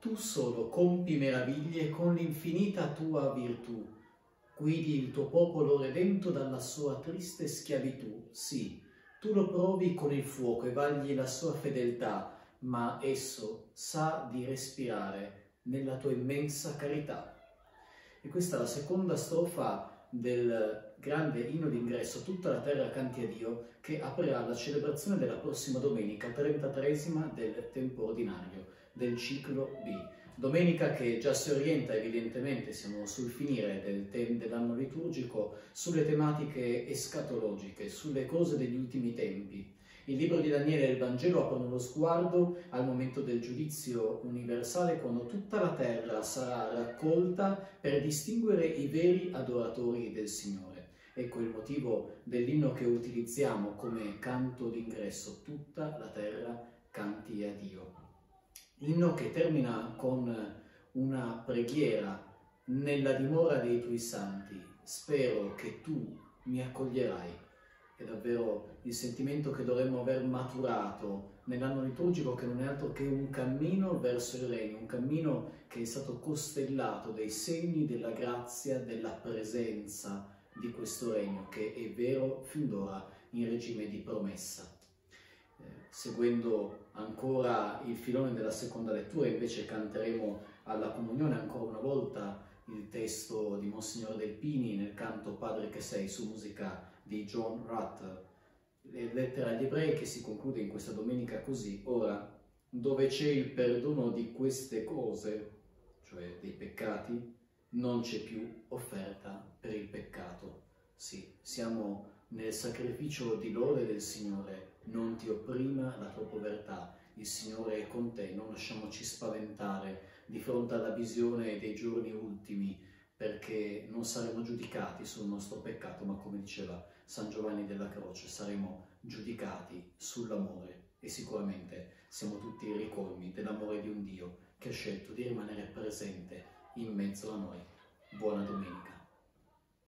Tu solo compi meraviglie con l'infinita tua virtù, guidi il tuo popolo redento dalla sua triste schiavitù. Sì, tu lo provi con il fuoco e vagli la sua fedeltà, ma esso sa di respirare nella tua immensa carità. E questa è la seconda strofa del grande inno d'ingresso, Tutta la terra canti a Dio, che aprirà la celebrazione della prossima domenica, 33esima del tempo ordinario, del ciclo B. Domenica che già si orienta, evidentemente, siamo sul finire dell'anno liturgico, sulle tematiche escatologiche, sulle cose degli ultimi tempi. Il libro di Daniele e il Vangelo aprono lo sguardo al momento del giudizio universale, quando tutta la terra sarà raccolta per distinguere i veri adoratori del Signore. Ecco il motivo dell'inno che utilizziamo come canto d'ingresso, Tutta la terra canti a Dio. Inno che termina con una preghiera: nella dimora dei tuoi santi, spero che tu mi accoglierai. È davvero il sentimento che dovremmo aver maturato nell'anno liturgico, che non è altro che un cammino verso il Regno, un cammino che è stato costellato dai segni della grazia, della presenza di questo Regno, che è vero fin d'ora in regime di promessa. Seguendo ancora il filone della seconda lettura, invece canteremo alla comunione ancora una volta il testo di Monsignor Delpini nel canto Padre che sei, su musica di John Rutt, lettera agli ebrei, che si conclude in questa domenica così: ora, dove c'è il perdono di queste cose, cioè dei peccati, non c'è più offerta per il peccato. Sì, siamo nel sacrificio di lode del Signore. Non ti opprima la tua povertà, il Signore è con te. Non lasciamoci spaventare di fronte alla visione dei giorni ultimi, perché non saremo giudicati sul nostro peccato, ma, come diceva San Giovanni della Croce, saremo giudicati sull'amore. E sicuramente siamo tutti ricolmi dell'amore di un Dio che ha scelto di rimanere presente in mezzo a noi. Buona domenica.